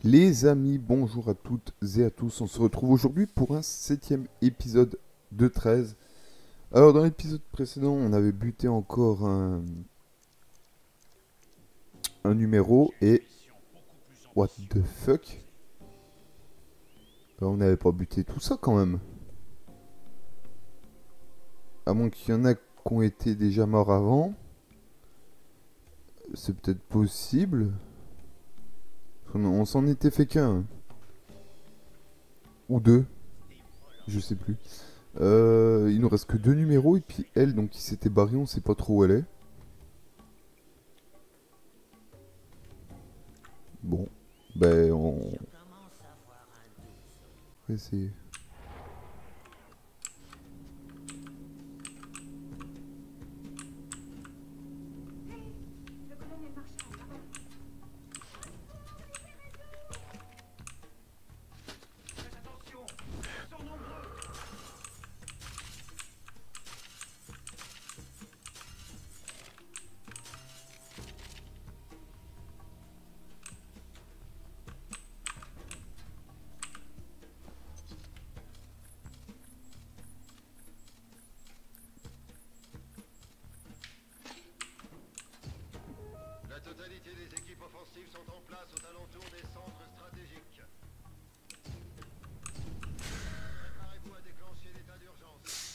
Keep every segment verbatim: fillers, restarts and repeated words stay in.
Les amis, bonjour à toutes et à tous. On se retrouve aujourd'hui pour un septième épisode de treize. Alors, dans l'épisode précédent, on avait buté encore un, un numéro et. What the fuck? Ben, on n'avait pas buté tout ça quand même. À moins qu'il y en a qui ont été déjà morts avant. C'est peut-être possible. On, on s'en était fait qu'un. Ou deux. Je sais plus. Euh, il nous reste que deux numéros et puis elle, donc qui s'était barrée, on sait pas trop où elle est. Bon, ben on va essayer. La totalité des équipes offensives sont en place aux alentours des centres stratégiques. Préparez-vous à déclencher l'état d'urgence.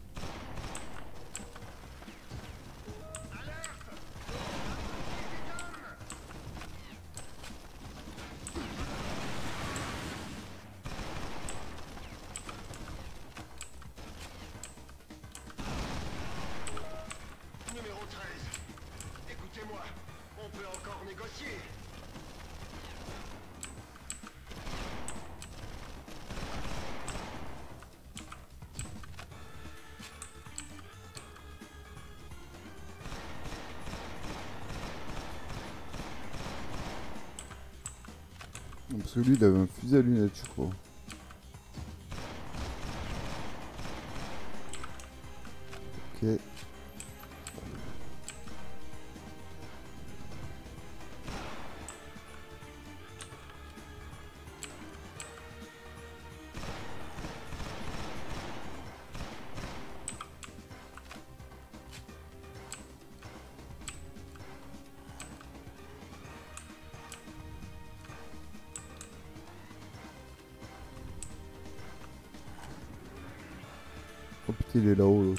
Alerte! Numéro treize. Écoutez-moi, on peut encore négocier. Parce que lui, il avait un fusil à lunettes, je crois. Ok. Oh putain, il est là-haut, l'autre.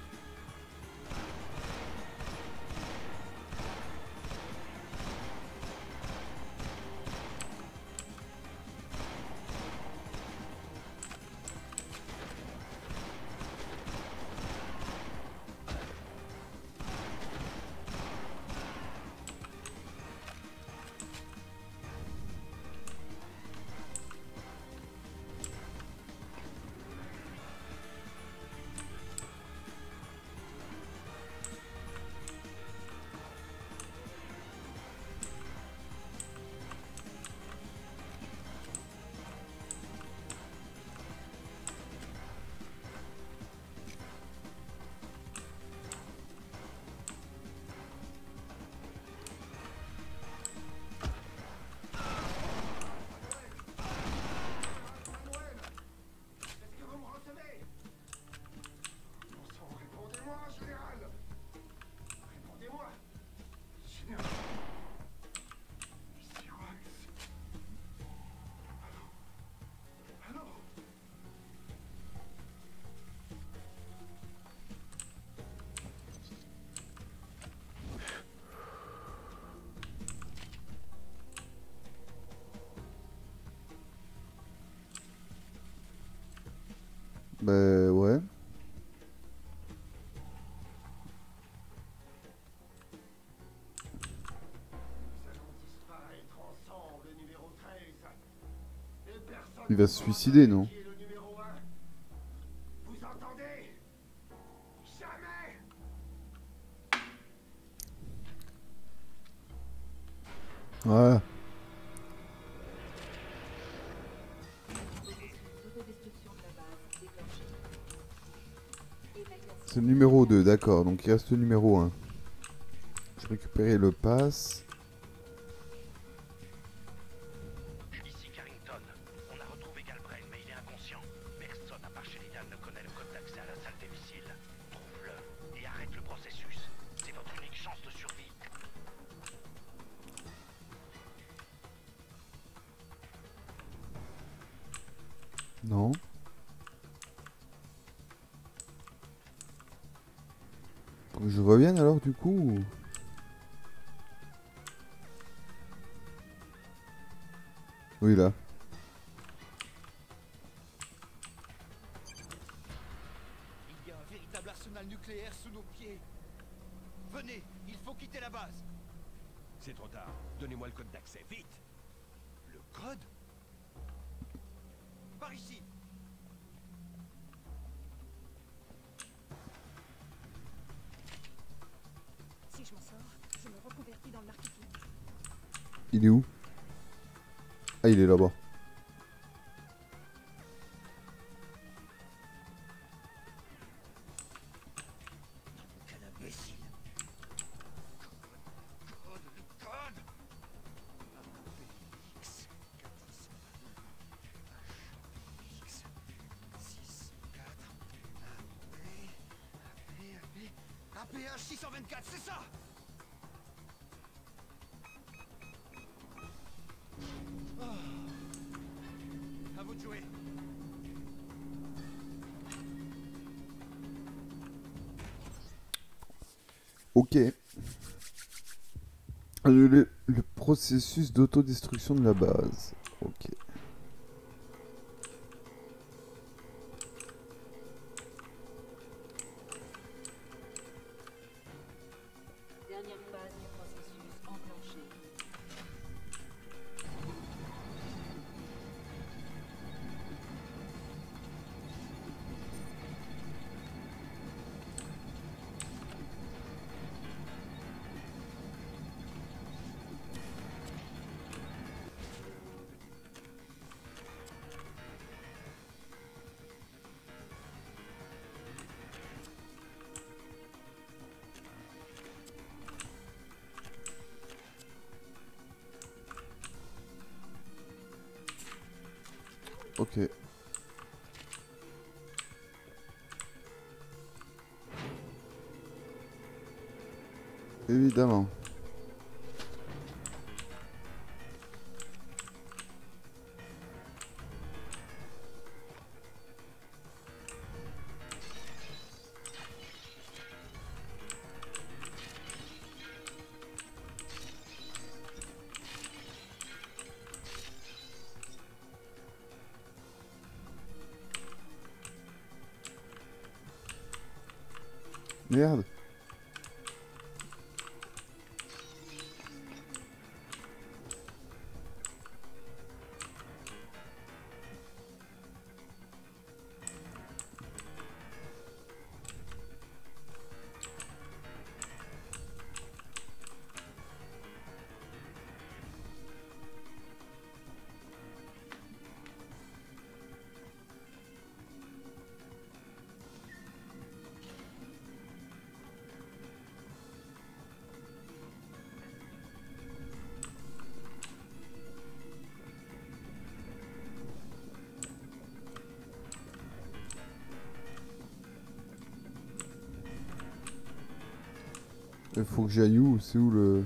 Est-ce que vous me recevez? Bon sang, répondez-moi, général! Répondez-moi! Général! Ici Wax. Allô? Allô? Bah ouais. Nous allons disparaître ensemble, numéro treize. Et personne Il va ne se saura suicider, jamais non? qui est le numéro un. Vous entendez? Jamais! Ouais. C'est le numéro deux, d'accord. Donc il reste le numéro un. Je récupérais le pass. Non. Faut que je revienne alors du coup ou... Oui là. Il y a un véritable arsenal nucléaire sous nos pieds. Venez, il faut quitter la base. C'est trop tard. Donnez-moi le code d'accès, vite. Le code? Par ici. Si je m'en sors, je me reconvertis dans le marketing. Il est où? Ah, il est là-bas. Quel imbécile. Code, le code. X, quatre cent H, X, six, quatre, A, P, A, P, A, P, H six cent vingt-quatre, c'est ça. À vous de jouer. Ok. Le, le processus d'autodestruction de la base. Ok. Dernière phase du processus enclenchée. Ok. Évidemment. Merde. Il faut que j'aille où? C'est où le...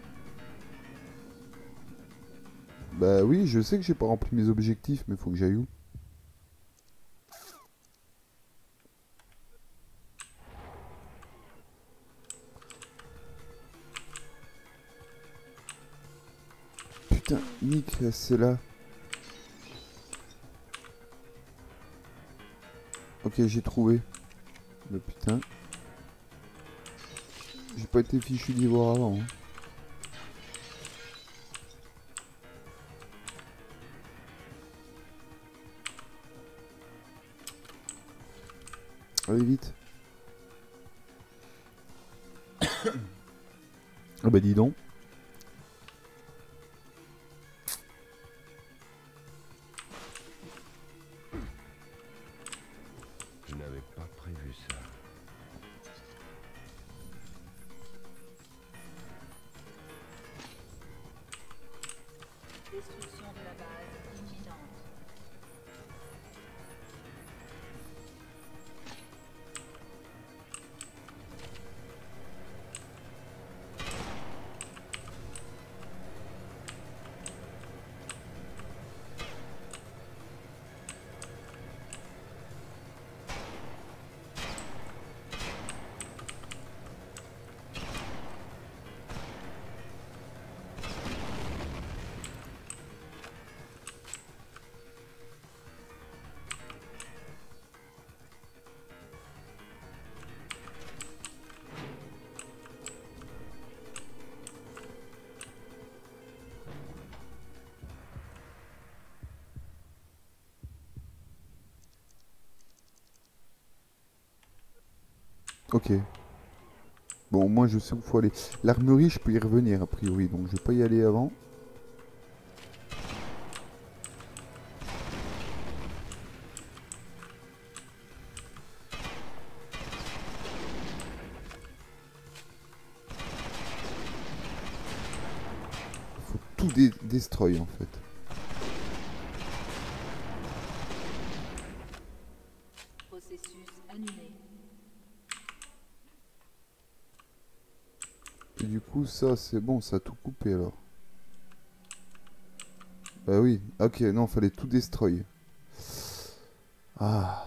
Bah oui, je sais que j'ai pas rempli mes objectifs, mais faut que j'aille où? Putain, Nick, c'est là. Ok, j'ai trouvé. Le putain. J'ai pas été fichu d'y voir avant. Hein. Allez vite. Ah bah dis donc. Je n'avais pas prévu ça. Destruction de la base imminente. Ok. Bon, au moins je sais où il faut aller. L'armurerie, je peux y revenir a priori, donc je vais pas y aller avant. Faut tout dé destroy en fait. Processus annulé. Et du coup, ça c'est bon, ça a tout coupé alors. Bah oui, ok, non, fallait tout destroy. Ah.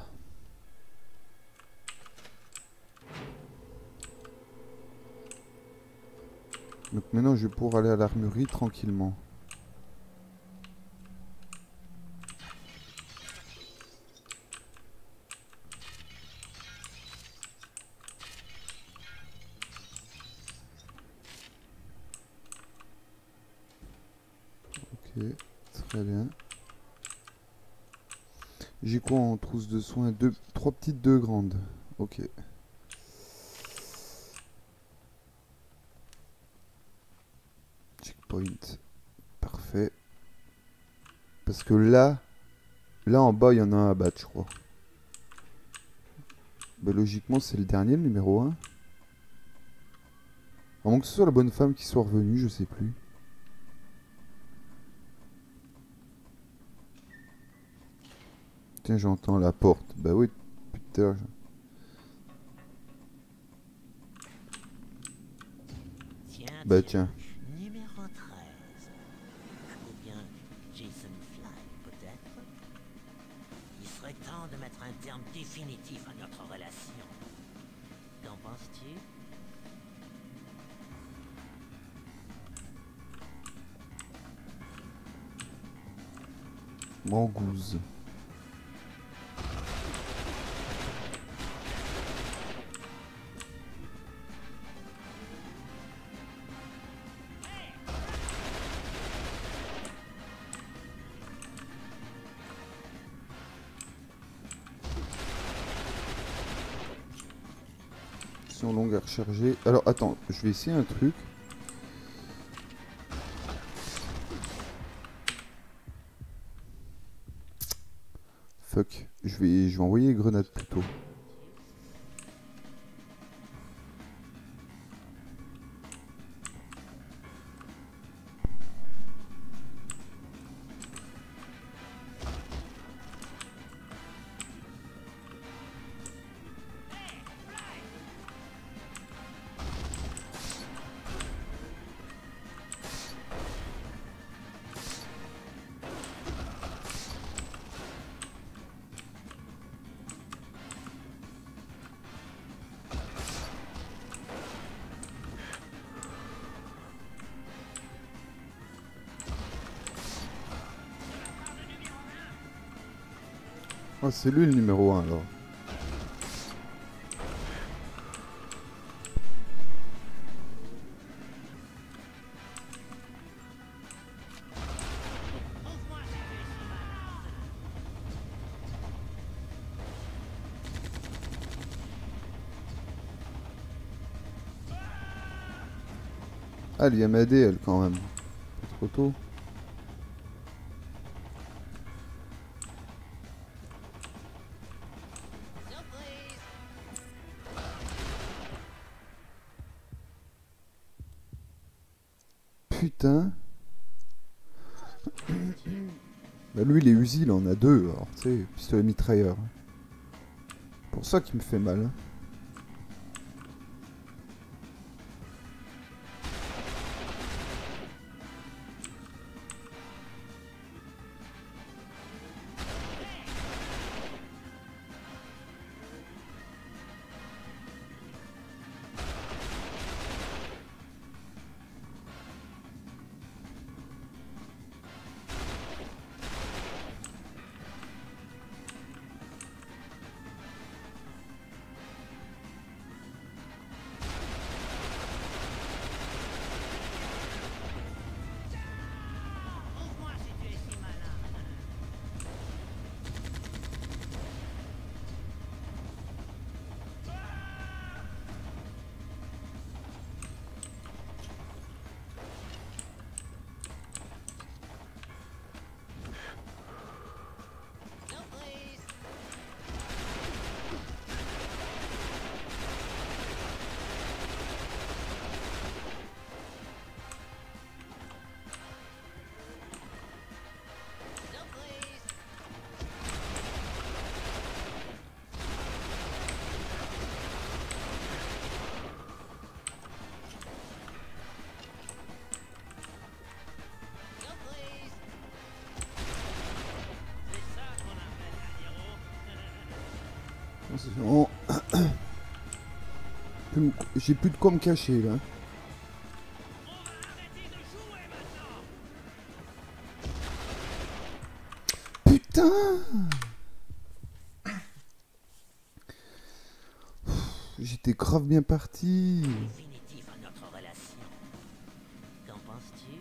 Donc maintenant je vais pouvoir aller à l'armurerie tranquillement. Ok, très bien. J'ai quoi en trousse de soins? Deux, trois petites, deux grandes. Ok. Checkpoint. Parfait. Parce que là, là en bas, il y en a un à battre, je crois. Bah, logiquement, c'est le dernier, le numéro un. À moins que ce soit la bonne femme qui soit revenue, je sais plus. Tiens, j'entends la porte. Bah oui, putain. Tiens, Bah tiens, tiens. numéro treize. Ou bien Jason Fly, peut-être. Il serait temps de mettre un terme définitif à notre relation. Qu'en penses-tu? Mangouze. Mission longue à recharger. Alors attends, je vais essayer un truc. Fuck, je vais, je vais envoyer les grenades plutôt. Ah, c'est lui le numéro un alors. Ah, elle vient m'aider elle quand même. Pas trop tôt. Putain. Bah lui les Uzi il en a deux, alors tu sais, pistolet mitrailleur. Pour ça qu'il me fait mal. Hein. c'est vraiment... J'ai plus de quoi me cacher là. Putain! J'étais grave bien parti. Définitif à notre relation. Qu'en penses-tu?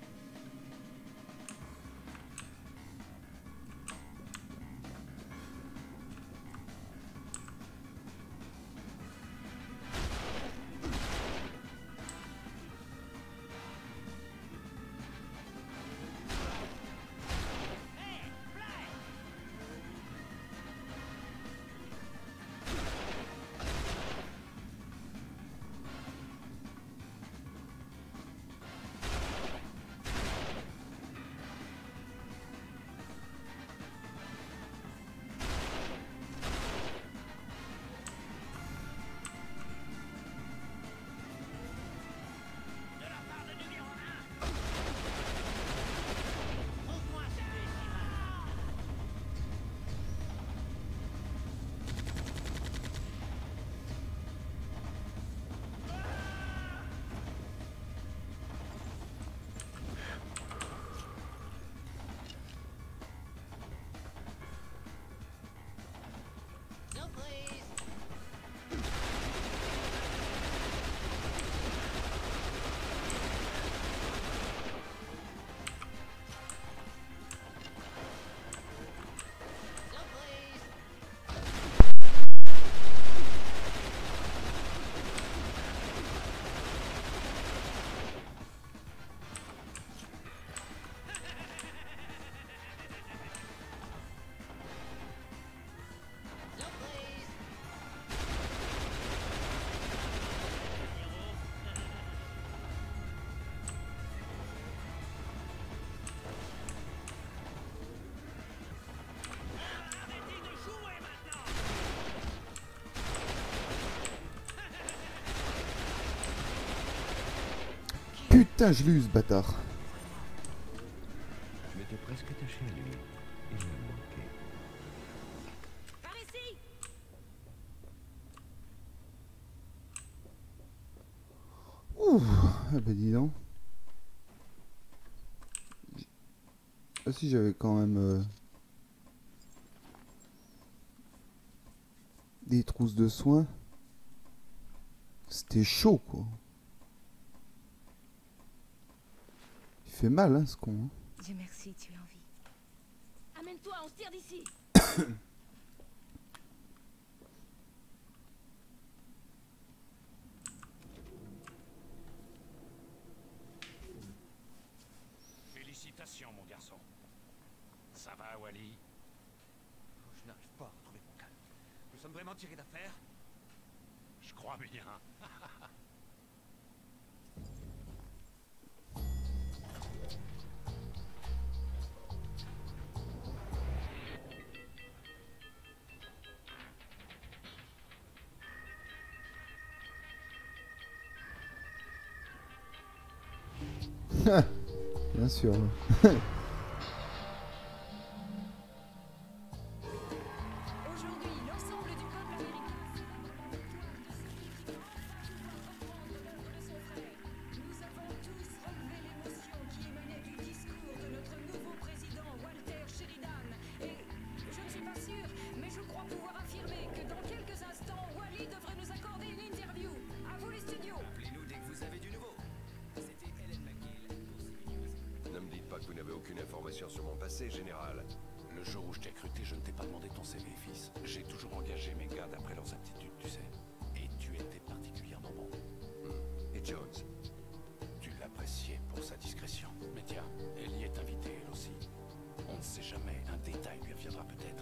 Putain, je l'ai eu ce bâtard. Je m'étais presque attaché à lui. Il me manquait. Par ici! Ouh, ah bah dis donc. Ah si, j'avais quand même euh, des trousses de soins. C'était chaud quoi. Il fait mal hein ce con. Hein. Dieu merci, tu es en vie. Amène-toi, on se tire d'ici! Félicitations, mon garçon. Ça va, Wally? Oh, je n'arrive pas à retrouver mon calme. Nous sommes vraiment tirés d'affaire? Je crois bien. Bien sûr. Aujourd'hui, l'ensemble du peuple américain nous avons tous relevé l'émotion qui émanait du discours de notre nouveau président Walter Sheridan. Et je ne suis pas sûre, mais je crois pouvoir affirmer que dans quelques instants, Wally devrait nous accorder une interview. À vous les studios. Appelez-nous dès que vous avez du nouveau. C'était Helen McGill pour C B News. Ne me dites pas que vous n'avez aucune information sur mon passé, général. Le jour où je t'ai recruté, je ne t'ai pas demandé ton C V, fils. J'ai toujours engagé mes gars d'après leurs aptitudes, tu sais. Et tu étais particulièrement bon. Hmm. Et Jones? Tu l'appréciais pour sa discrétion. Mais tiens, Ellie est invitée, elle aussi. On ne sait jamais, un détail lui reviendra peut-être.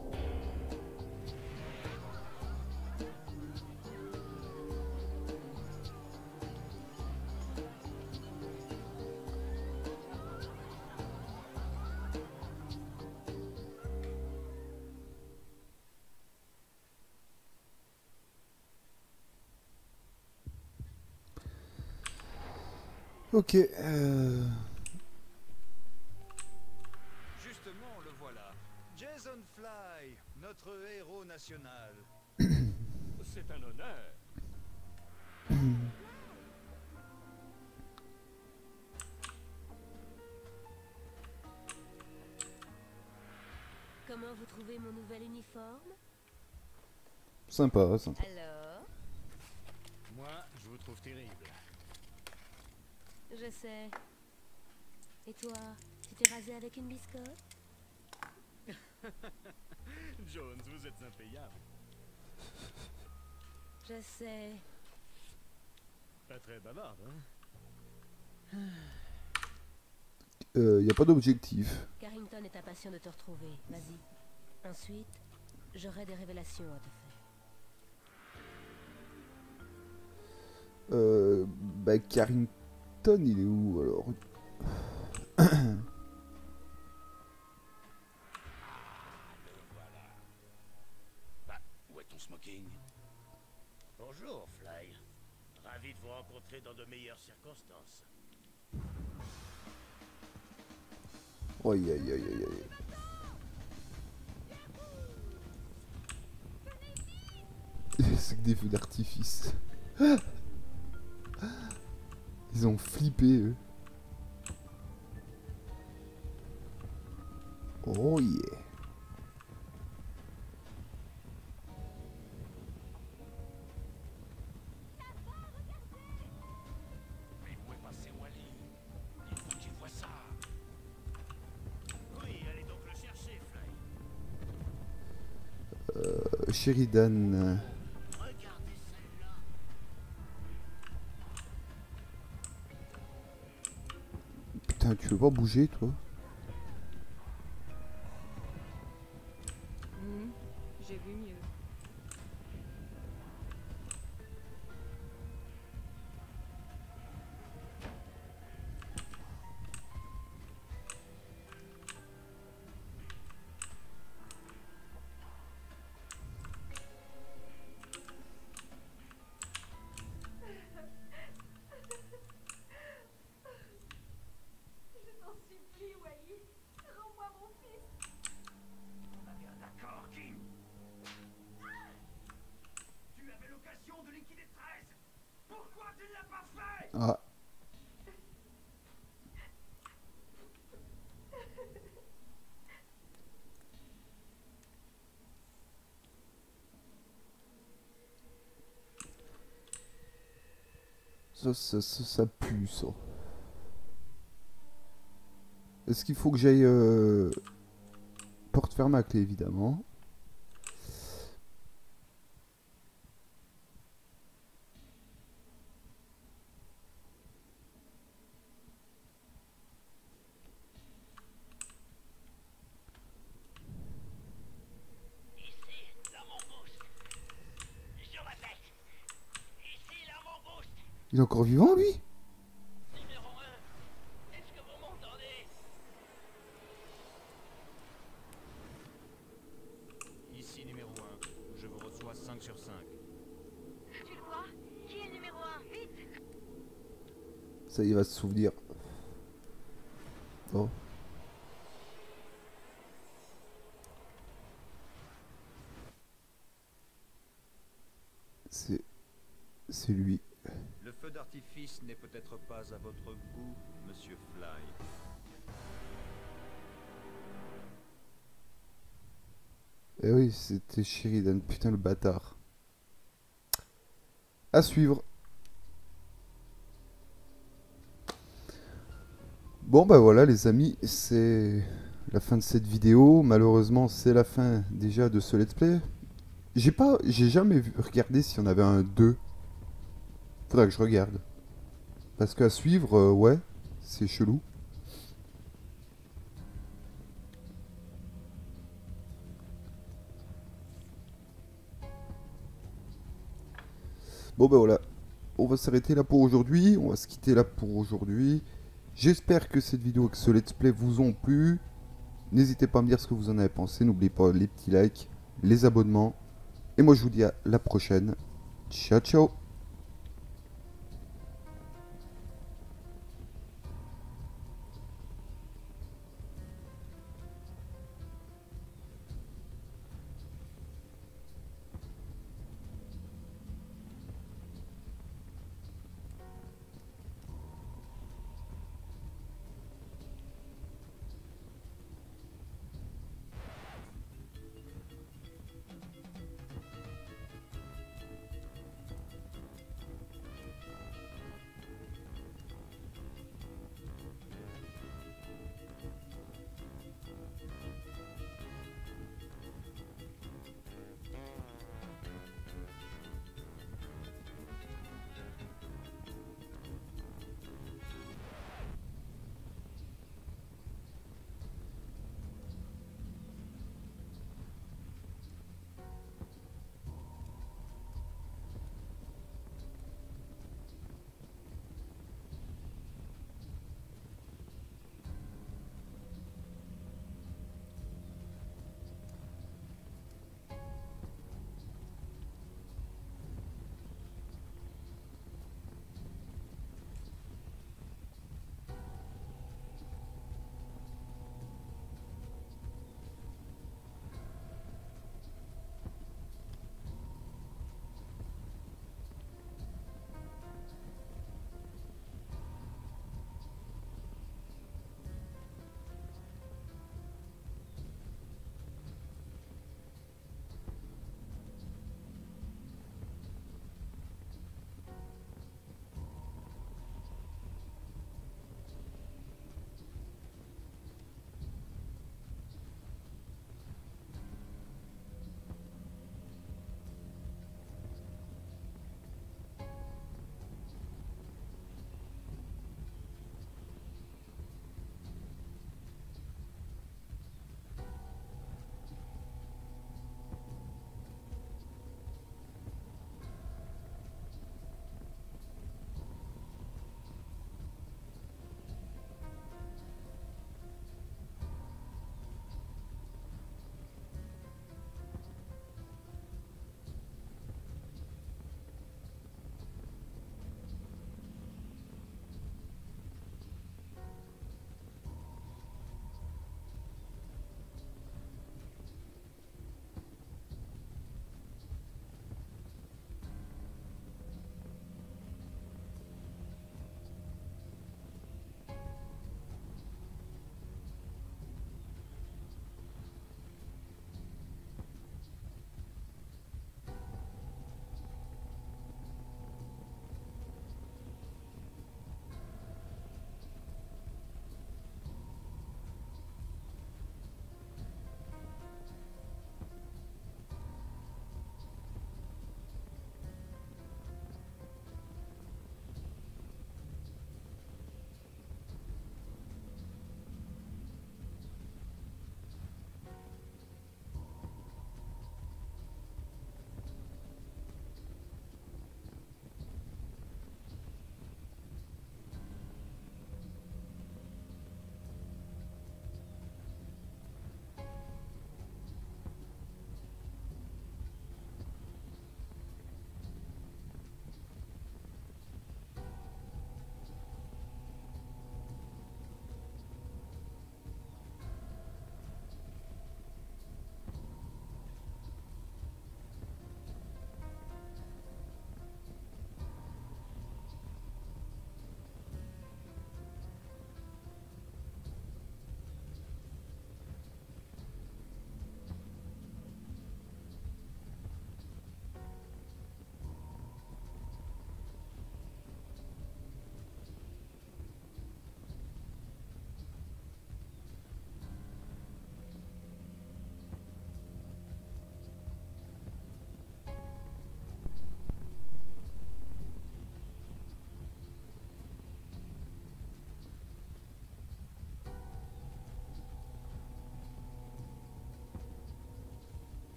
Ok. Euh... Justement, le voilà. Jason Fly, notre héros national. C'est un honneur. Comment vous trouvez mon nouvel uniforme? Sympa, sympa. Alors? Moi, je vous trouve terrible. Je sais. Et toi, tu t'es rasé avec une biscotte? Jones, vous êtes impayable. Je sais. Pas très bavarde, hein? Il n'y a pas d'objectif. Carrington est impatient de te retrouver. Vas-y. Ensuite, j'aurai des révélations à te faire. Euh, bah, Carrington, il est où alors? Bah, où est ton smoking? Bonjour, Fly. Ravi de vous rencontrer dans de meilleures circonstances. Aïe aïe aïe aïe aïe. C'est que des feux d'artifice. Ils ont flippé eux. Oh yeah. Mais où est passé Wally? Il faut qu'il voie ça. Oui, allez donc le chercher, Fly. Euh, Sheridan. Regardez celle-là. Putain, tu veux pas bouger toi? Hmm, j'ai vu mieux. Je t'en supplie, Wally. Rends-moi mon fils. On a bien d'accord, Kim. Tu avais l'occasion de liquider treize. Pourquoi tu ne l'as pas fait? Ah. Ça, ça, ça, ça pue, ça. Est-ce qu'il faut que j'aille... Euh... Porte fermée à clé, évidemment. Ici, la mangouste. Je répète. Ici, la mangouste. Il est encore vivant, lui? Numéro un. Est-ce que vous m'entendez? Ici numéro un. Je vous reçois cinq sur cinq. Tu le vois? Qui est le numéro un? Vite! Ça, il va se souvenir. Oh. C'est... C'est lui. Le feu d'artifice n'est peut-être pas à votre goût, Monsieur Fly. Eh oui, c'était Sheridan. Putain, le bâtard. À suivre. Bon, bah voilà, les amis. C'est la fin de cette vidéo. Malheureusement, c'est la fin déjà de ce let's play. J'ai pas... J'ai jamais vu, regardé s'il y en avait un deux. Faudrait que je regarde. Parce qu'à suivre, euh, ouais, c'est chelou. Bon ben voilà, on va s'arrêter là pour aujourd'hui, on va se quitter là pour aujourd'hui. J'espère que cette vidéo et que ce let's play vous ont plu. N'hésitez pas à me dire ce que vous en avez pensé, n'oubliez pas les petits likes, les abonnements. Et moi je vous dis à la prochaine. Ciao ciao.